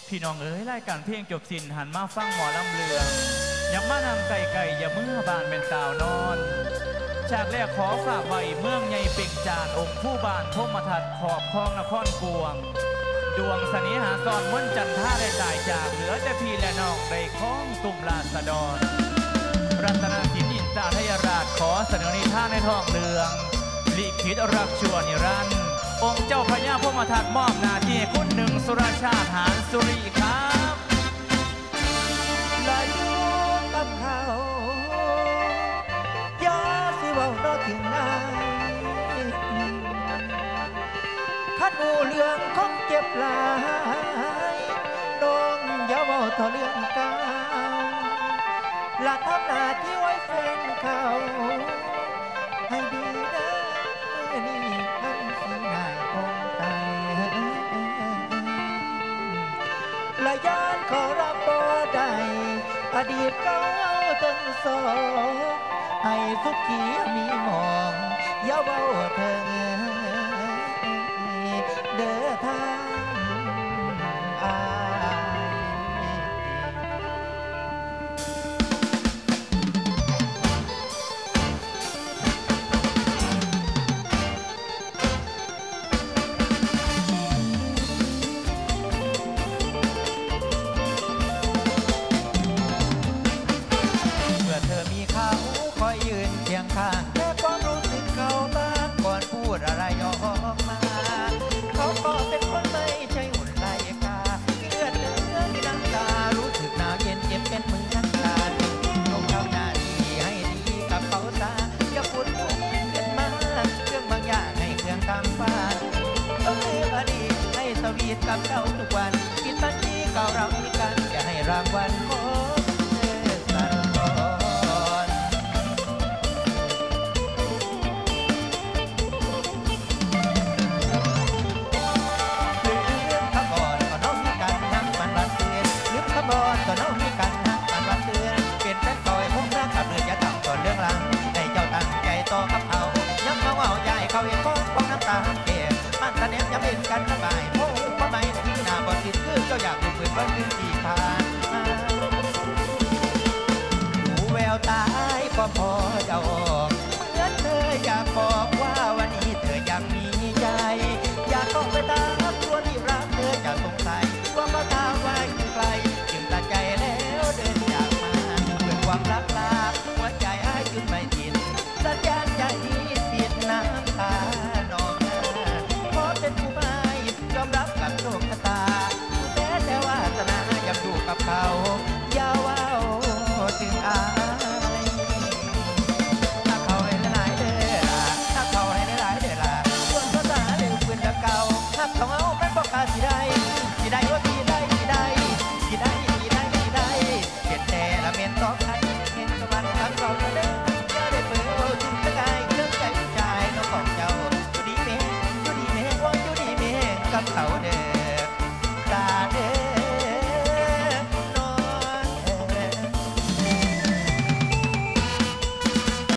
พี่น้องเอ๋ยรายการเพลงจบสิ้นหันมาฟังหมอลำเลืองอย่ามานำไก่อย่าเมื่อบานเป็นสาวนอนฉากแรกขอฝากไว้เมืองใหญ่เป่งจานองค์ผู้บานพมทัดขอบคลองนครกวงดวงเสน่หาซ่อนม้วนจันท่าได้ตายจากเหลือแต่พี่และน้องได้คล้องตุ่มราษฎรรัตนศิลป์อินตาทยราชขอเสนอนิทานในท้องเรืองลิขิตรักชั่วนิรันดร์องค์เจ้าพญาพมทัดมอบหน้าที่คุณหนึ่งสุรชาติหานสุริครับลาอยู่กับเขาอย่าสิเว้ารอถึงไหนขันหูเรื่องของเจ็บหลายน้องอย่าเว้าต่อเรื่องเก่าละทำหน้าที่ไว้แฟนเขาให้ดีนะนี่ท่านสีนายองค์ไตละยานขอรับบ่ได้อดีตเก่าทั้งสองให้สุขีมีมองอย่าเว้าเถิงเดินทางอายคอยยืนเคียงข้างแค่ความรู้สึกเขาบ้างก่อนพูดอะไรออกมาเขาก็เป็นคนไม่ใช่หุ่นไล่กาเลือดเนื้อที่น้ำตารู้สึกหนาวเย็นเจ็บเป็นมือทั้งตาต้องทำหน้าที่ให้ดีกับเขาซะอย่าพูดมุ่งเกินมาเรื่องบางอย่างให้เครื่องกำฟ้าต้องลืมอดีตให้สวีทกับเราทุกวันคิดบัญชีเก่าเรามีกันจะให้รางวัลของก็น้องมีกันฮักกันว่าเตือนเปลี่ยนแปลงต่อยพงรักกับเรื่องอย่าทำก่อนเรื่องหลังให้เจ้าตั้งใจต่อกับเขาย้ำมาว่าใหญ่เขาเองของน้ำตาเก็บมันตะเนียมย้ำเป็นกันระบายโอ้เพราะไม่ที่หน้าบ่ติดคือเจ้าอยากดูเพื่อนวันคืนที่ผ่านมาดูแววตายก็พอจะออกเหมือนเธออยากบอกว่าวันนี้เธอยังมีใจอยากต้องไปตามตัวที่รักเธอจะสงสัยว่ามาตามไว้ไกลตัดใจแล้วเดินจากมาเพื่อความรักลาหัวใจอ้ายขึ้นไม่ติดสัญญาใจปิดน้ำตานองหน้าขอเป็นผู้ไม่ยอมรับกับโชคชะตาแต่ว่าสนายังอยู่กับเขาอย่าว่าถึงอายถ้าเขาให้หลายเด้อถ้าเขาให้หลายเด้อล่ะส่วนภาษาเดิมปืนเก่าถ้าเขาเอาเป็นบอกกาสิได้ว่าสิได้เมียนต่อใครเมียนตะวันทางเราเดินจะได้เปิดถึงสกายเรื่องใจผู้ชายน้องของเจ้าอยู่ดีเมย์ว่าอยู่ดีเมย์กับเขาเดิน